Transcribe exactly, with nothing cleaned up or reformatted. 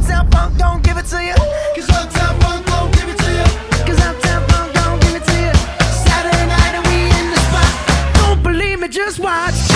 Uptown Funk don't give it to you. Cause Uptown Funk don't give it to you. Cause Uptown Funk don't give it to you. Saturday night and we in the spot. Don't believe me, just watch.